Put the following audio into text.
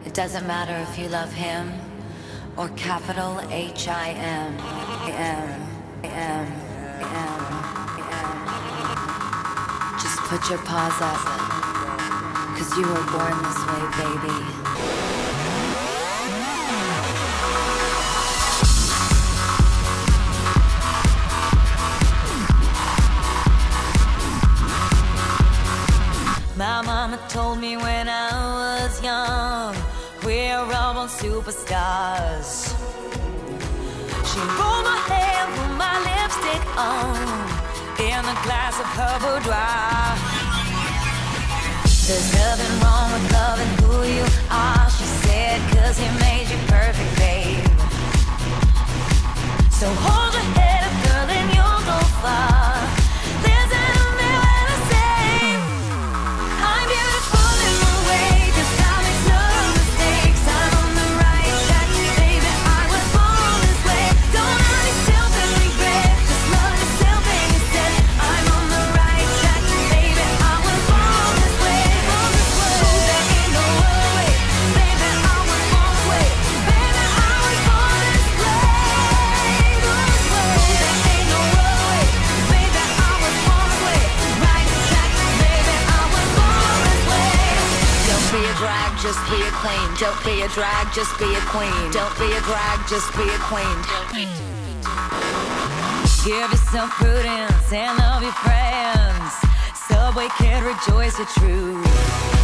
It doesn't matter if you love him or capital H-I-M. Just put your paws up, 'cause you were born this way, baby. My mama told me when I was young, we're all born superstars. She rolled my hair, put my lipstick on, in a glass of her boudoir. There's nothing wrong with loving who you are, she said, 'cause he made you perfect, babe. So hold your head up, girl, and you'll go far. Just be a queen. Don't be a drag, just be a queen. Don't be a drag, just be a queen. Give yourself prudence and love your friends. Subway kid, rejoice your truth.